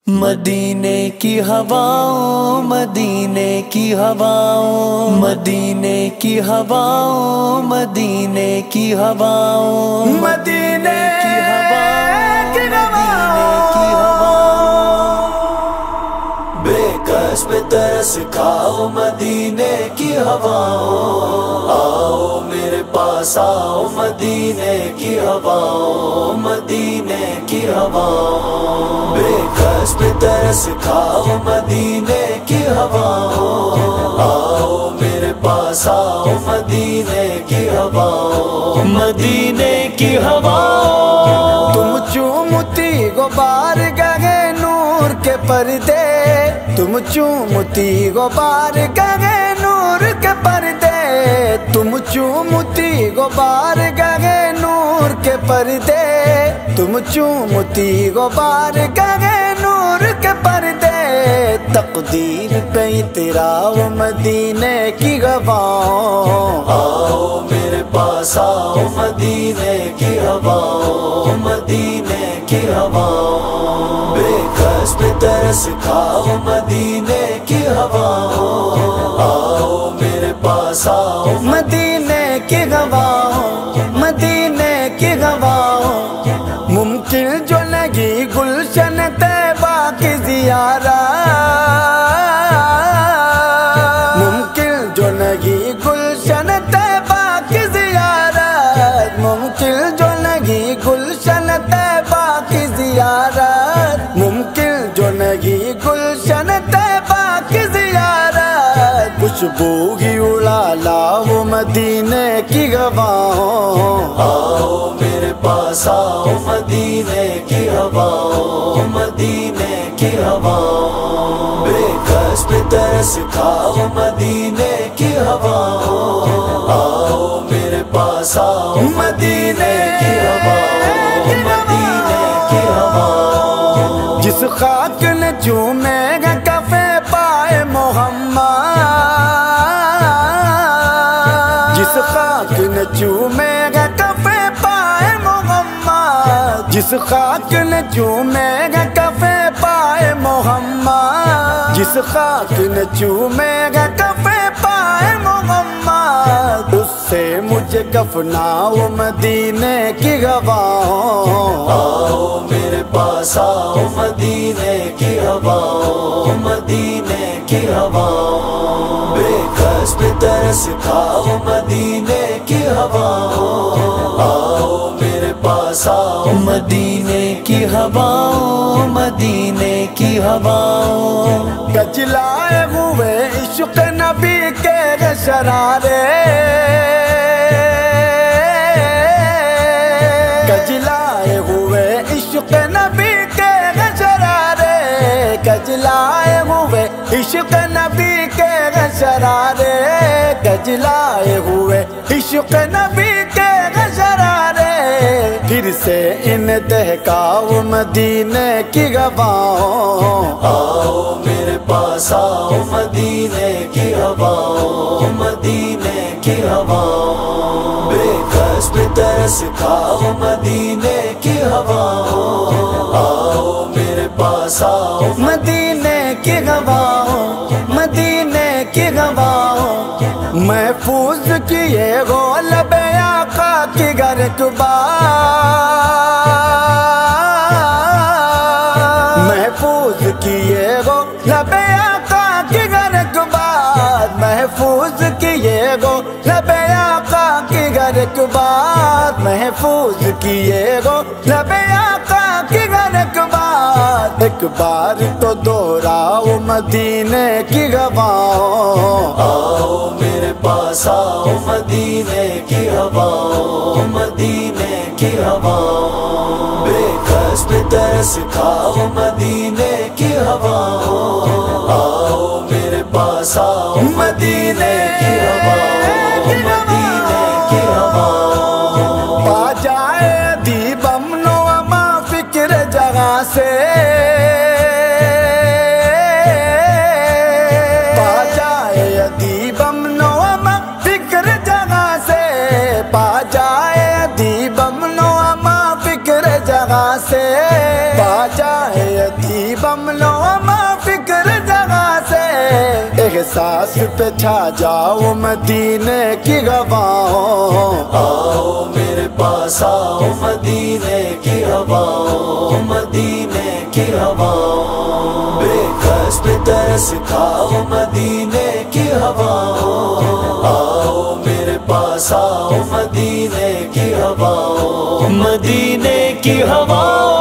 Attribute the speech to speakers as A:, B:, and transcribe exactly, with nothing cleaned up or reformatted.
A: مدینے کی ہواؤں مدینے کی ہواؤں مدینے کی ہواؤں مدینے کی ہواؤں مدینے کی ہواؤں کی ہواؤں بے کس پہ ترس کھاؤ مدینے کی ہواؤں آؤ میرے پاس آؤ مدینے کی ہواؤں مدینے کی ہواؤں بے کس پہ ترس کھاؤ مدینے کی ہواؤں آؤ میرے پاس آؤ مدینے کی ہواؤں مدینے کی ہواؤں
B: تم چومتی غبار گہے نور کے پردے تم چومتی غبار گہے نور کے پردے تم چومتی غبار گہے نور کے پردے تم چومتی غبار گہے نور کے پردے تقدیر پہ اتراؤ مدینے کی ہواؤں
A: آؤ میرے پاس آؤ مدینے کی ہواؤں مدینے کی ہواؤں بے کس پہ ترس کھاؤ مدینے کی ہواؤں آؤ میرے پاس آؤ
B: مدینے کی ہواؤں مدینے کی ہواؤں ممکن جو لگی گلشن طیبہ کی زیارت ممکن جو لگی گلشن طیبہ کی زیارت ممکن جو لگی گلشن طیبہ کی زیارت ممکن جو لگی گلشن طیبہ کی زیارت خوشبو ہی اڑا لاؤ مدینے کی ہواؤں
A: آؤ میرے پاس آؤ مدینے کی ہواؤں مدینے کی ہواؤں بے کس پہ ترس کھاؤ مدینے کی ہواؤں آؤ میرے پاس آؤ مدینے کی ہواؤں مدینے کی ہواؤں
B: جس خاک نے چومے گا کفے پائے محمد جس خاک نے چومے گا کفے پائے محمد جس خاک نے چومے گا کفے پائے محمد جس خاک نے چومے گا کفے پائے محمد اس سے مجھے کفناؤ مدینے کی ہواؤں
A: آؤ میرے پاس آؤ مدینے کی ہواؤں مدینے کی ہواؤں بے کس پہ ترس کھاؤ مدینے کی ہواؤں آؤ میرے پاس آؤ مدینے کی ہواؤں مدینے کی ہواؤں
B: گجلائے ہوئے عشق نبی کے شرارے گجلائے ہوئے عشق نبی کے شرارے گجلائے ہوئے عشق نبی کے شرارے گجلائے ہوئے عشق نبی کے شرارے پھر سے ان دہکاؤ مدینے کی ہواؤں
A: آؤ میرے پاس آؤ مدینے کی ہواؤں مدینے کی ہواؤں بے کس پہ ترس کھاؤ مدینے کی ہواؤں آؤ میرے پاس آؤ
B: مدینے کی ہواؤں مدینے کی ہواؤں محفوظ کیے گو لب آقا کی گرکبار محفوظ کیے گو لب آقا کی گرکبار محفوظ کیے گو لب آقا کی گرکبار محفوظ کیے گو لب آقا کی گرکبار ایک بار تو دوہراؤ مدینے کی ہواؤں
A: آؤ میرے پاس آؤ مدینے کی ہواؤں مدینے کی ہواؤں بے کس پہ ترس کھاؤ مدینے کی ہواؤں آؤ میرے پاس آؤ مدینے کی ہواؤں مدینے کی ہواؤں
B: پا جائے ادیب امن و اما فکر جگہ سے پا جائے ادیب امن و اما فکر جگہ سے پا جائے ادیب امن و اما فکر جگہ سے پا جائے ادیب امن احساس پہ چھا جاؤ مدینے کی ہواؤں.
A: آؤ میرے پاس آؤ مدینے کی ہواؤں مدینے کی ہواؤں بے کس پہ ترس کھاؤ مدینے کی ہواؤں. آؤ میرے پاس آؤ مدینے کی ہواؤں مدینے کی ہواؤں